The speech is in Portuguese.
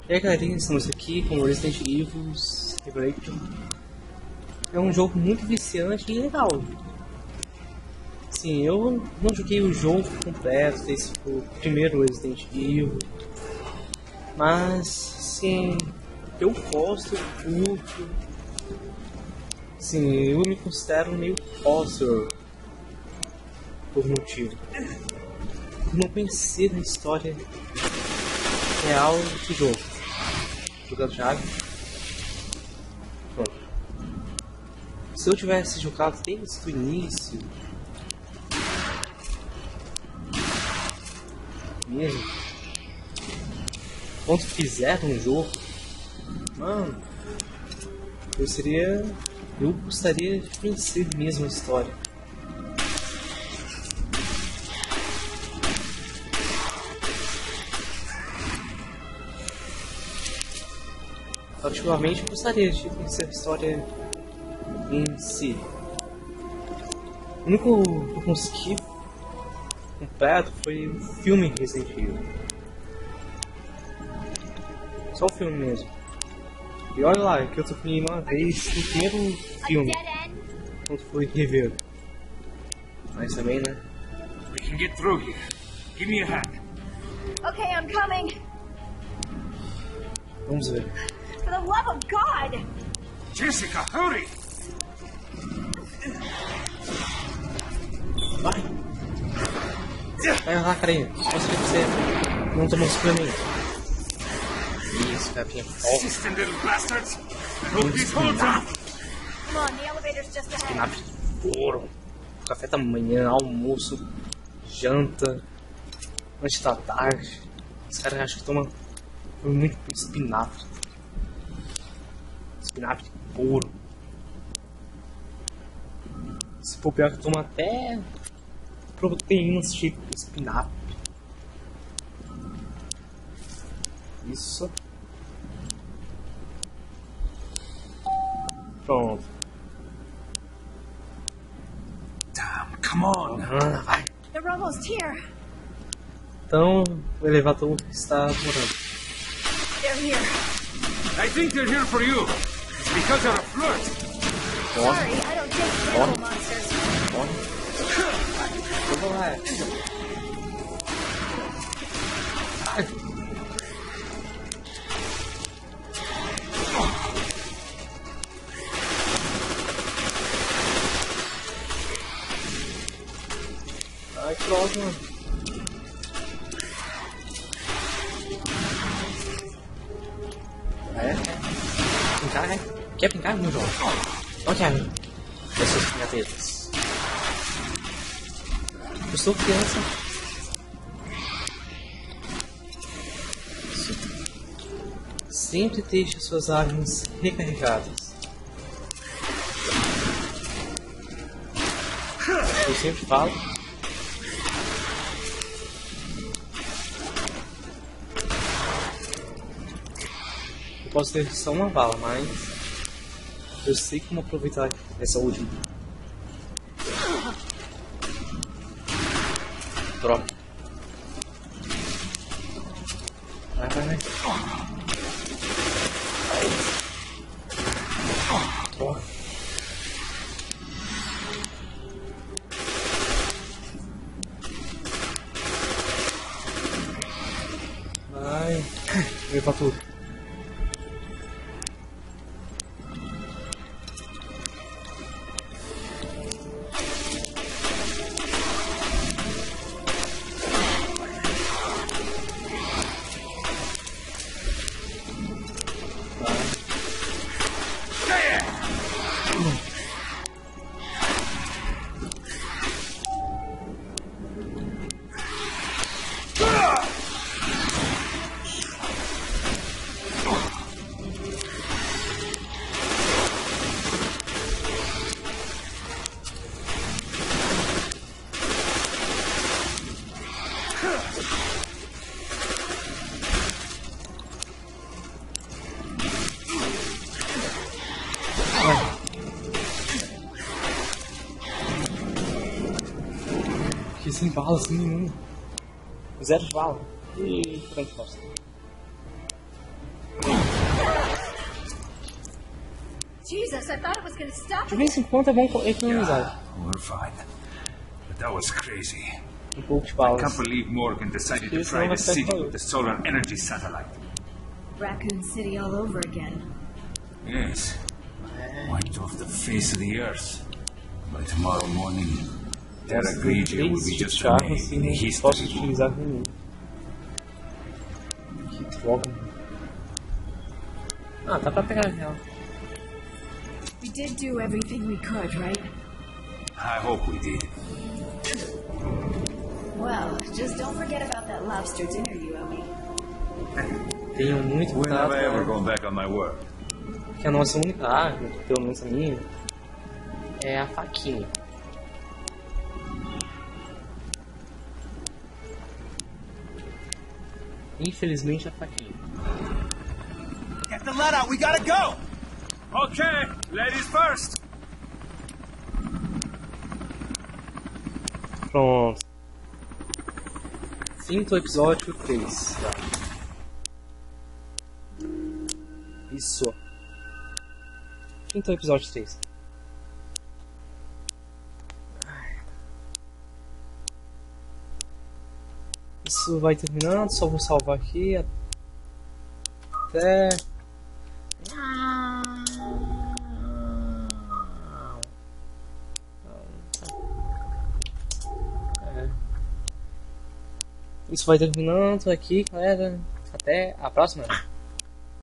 E aí galerinha, estamos aqui com Resident Evil Revelation. É um jogo muito viciante e legal. Sim, eu não joguei o jogo completo, esse foi o primeiro Resident Evil. Mas, sim, eu gosto, curto. Sim, eu me considero meio poser por motivo. Não pensei na história real do jogo. Jogando chave. Pronto. Se eu tivesse jogado desde o início mesmo, quando fizeram um jogo, mano, eu gostaria de conhecer mesmo a história. Particularmente eu gostaria de conhecer a história em si. O único que eu consegui completo foi o filme Resident Evil. Só o filme mesmo. E olha lá, que eu fui uma vez no primeiro filme, quando foi rever. Mas também, né? We can get through here. Give me a hand. Okay, I'm coming. Vamos ver. For the love of God! Jessica, hurry! Vai! Vai lá, carinha. Mostra que você não tomou suplemento. Isso, capinha. Persistent little bastards! Look these holes up! Come on, the elevator's just ahead. Espinafre puro. Café da manhã, almoço, janta, antes da tarde. Os caras acham que tomam muito espinafre. Espinafre puro. Se for pior que toma até proteínas tipo espinafre. Isso. Pronto. Damn, come on! Vai. They're almost here. Então, o elevador está morando. They're here. I think they're here for you. It's because you're a flirt. Sorry, I don't take animal monsters. Vamos lá. Ai, que droga, mano. Pintar, né? Quer pintar, meu jovem? Olha aqui, essas brincadeiras. Eu sou criança. Sempre deixe suas armas recarregadas. Eu sempre falo. Eu posso ter só uma bala, mas eu sei como aproveitar essa última. Droga. Vai. Droga. Vai. Vem pra tudo. Fiquei sem balas nenhuma. Zero de bala. E pronto, bosta. Jesus, I thought it was gonna stop. De vez em quando é bom economizar We're fine. But that was crazy. pouco de I balas. can't believe Morgan decided to Yes, try no, the that's city right. with the solar energy satellite. Raccoon City all over again. Yes. Wiped off the face of the earth. By tomorrow morning, Terra Grigia will be just a armas name assim, in não posso history. utilizar nenhum. Que droga. Ah, dá pra pegar ela. We did do everything we could, right? I hope we did. Well, just don't forget about that lobster dinner you owe me. Tenho muito When cuidado have I ever com gone back on my word? que a nossa única arma, pelo menos a minha, é a faquinha. Infelizmente a faquinha. Get the lead out. We gotta go. Okay, ladies first. Pronto. Quinto episódio 3. Isso. Quinto episódio 3. Isso vai terminando, só vou salvar aqui até... Isso vai terminando aqui, galera. Até a próxima.